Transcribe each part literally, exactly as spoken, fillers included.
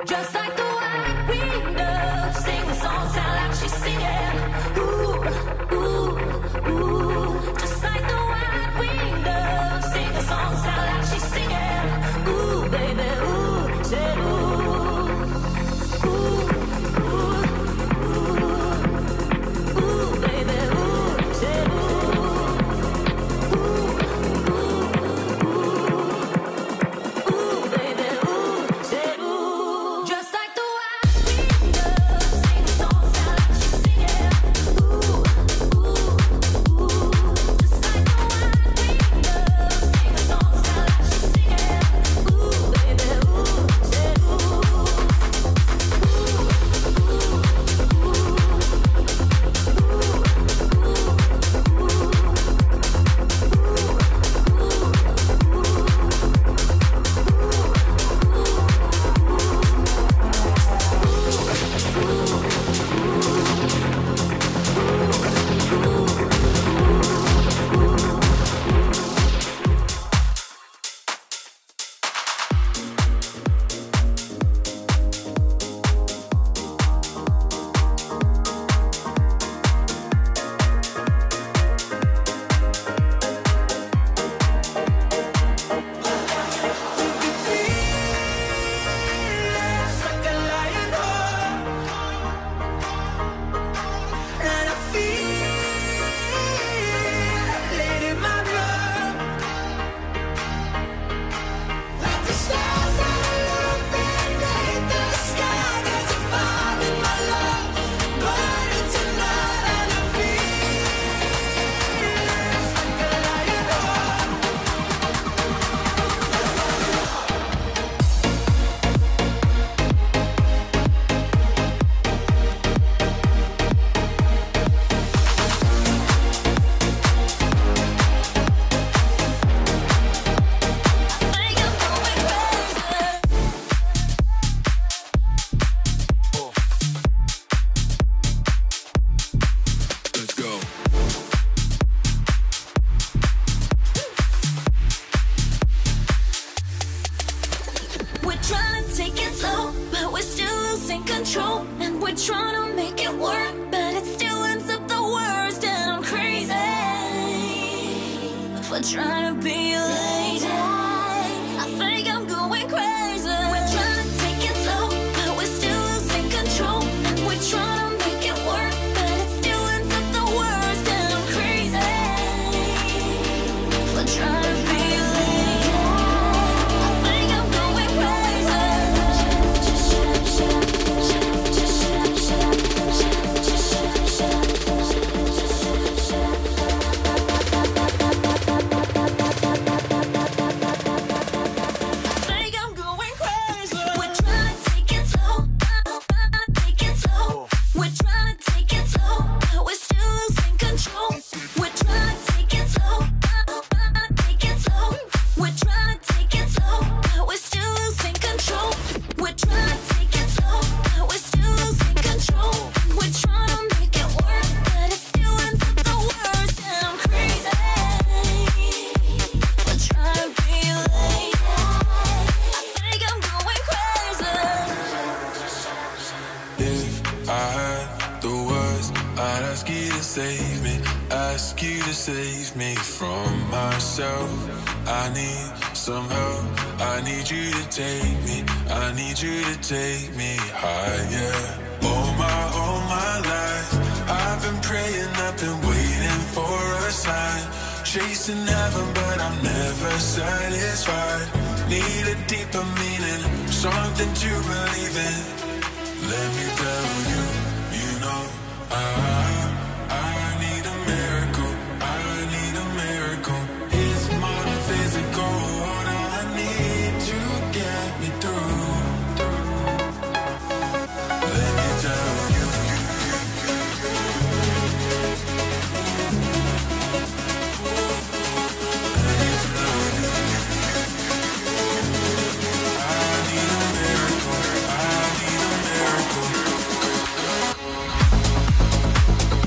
Just like the white window, sing the song, sound like she's singing. Ooh, ooh, ooh. Just like the white window, sing the song, sound like she's singing. Ooh, baby, ooh, said ooh. Take me higher. All my, all my life I've been praying, I've been waiting for a sign. Chasing heaven but I'm never satisfied. Need a deeper meaning, something to believe in. Let me tell you, you know I, I need a miracle. I need a miracle. It's more than physical. What I need to get me through. Miracle.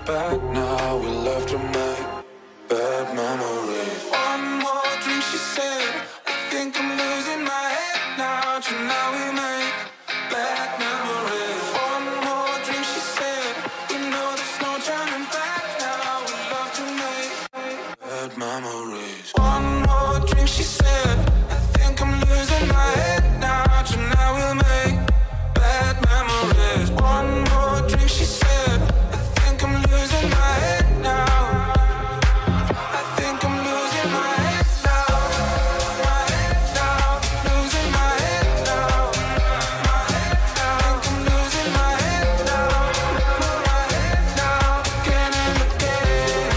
back now. We left to make bad memories. One more drink, she said. I think I'm losing my head now. Tonight we make bad memories. One more drink, she said. We know there's no turning back now. We love to make bad memories. One more drink, she said. I think I'm losing my head now. Tonight we'll make bad memories. One more drink, she said. I think I'm losing my head now. I think I'm losing my head now. My head now. Losing my head now. My head now. I think I'm losing my head now. My head now. Again and again.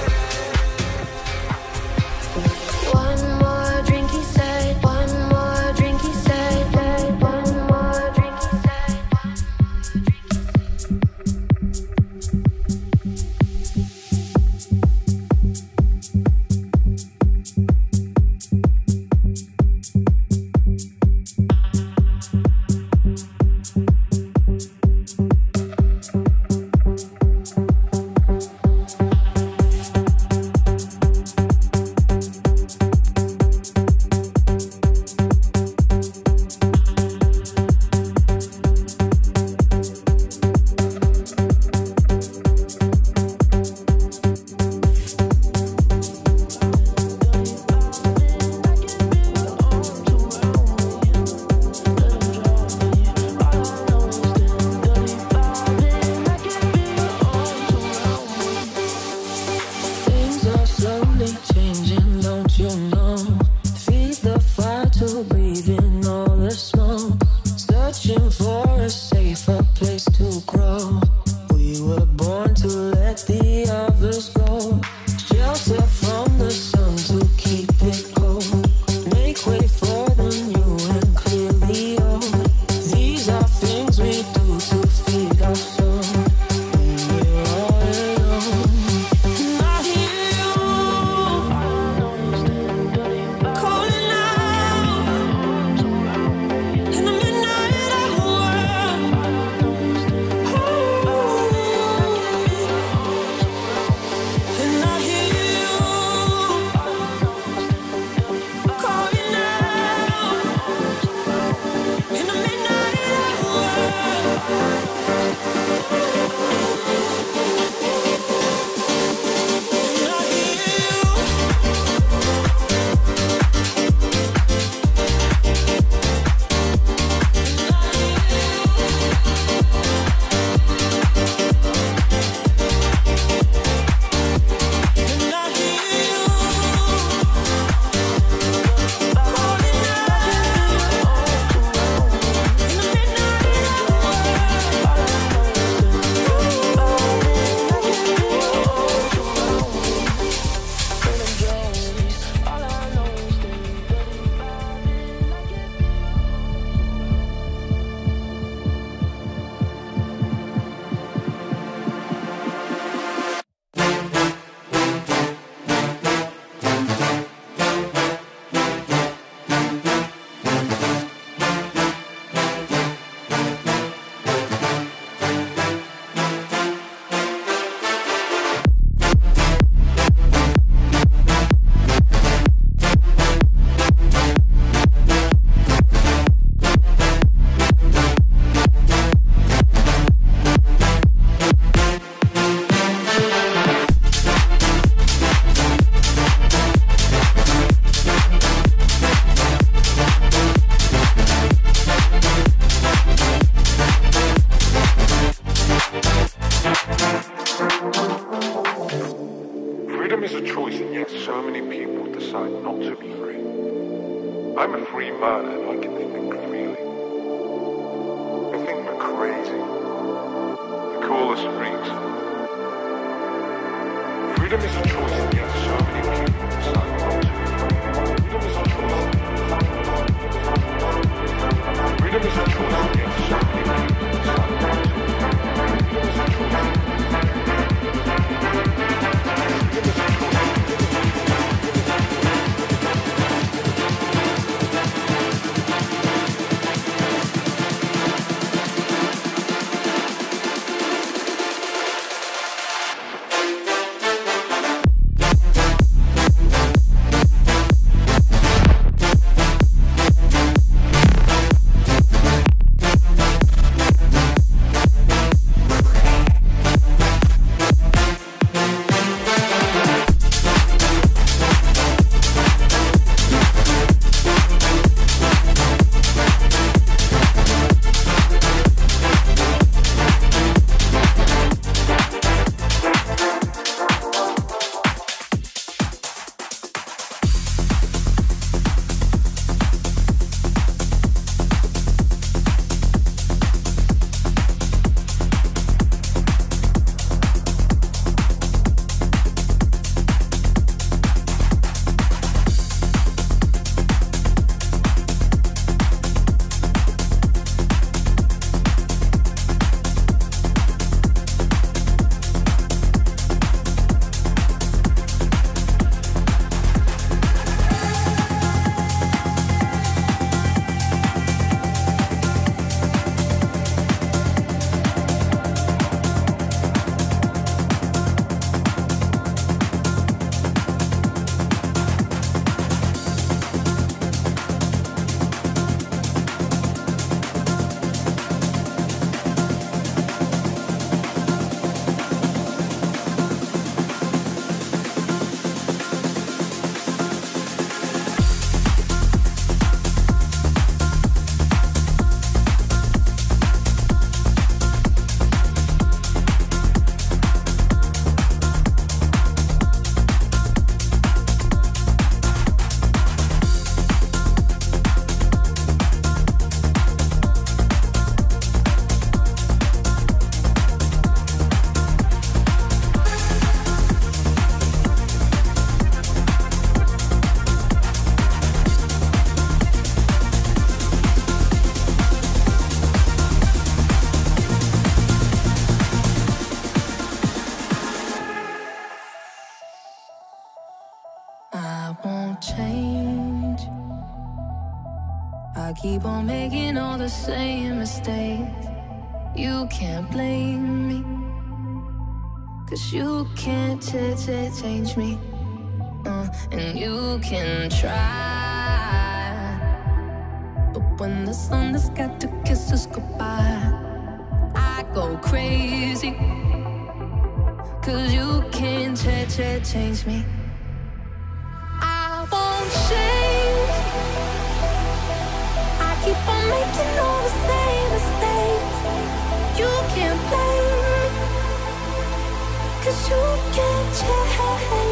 One more drink, he said. One more drink, he said. One more drink, he said. Things are slowly changing, don't you know? Feed the fire to breathe in all the smoke. Searching for a safer place to grow. We were born to let the others go. Shelter from the sun to keep it cold. Make way for the new and clearly old. These are things we do to feed our soul. When we're all alone. And I hear you calling out in the midnight hour. And I hear you calling out in the midnight hour. And I hear you. And I hear you calling out in the Freedom is a choice, and yet so many people decide not to be free. I'm a free man, and I can think freely. They think we're crazy. They call us freaks. Freedom is a choice, and yet so many people decide not to be free. Freedom is a choice. Freedom is a choice, and yet so many people decide not to be free. Freedom is a choice. I won't change. I keep on making all the same mistakes. You can't blame me, 'cause you can't ch ch change me. uh, And you can try, but when the sun has got to kiss us goodbye, I go crazy, 'cause you can't ch ch change me. I won't change. I keep on making all the same mistakes. You can't blame me, 'cause you can't change.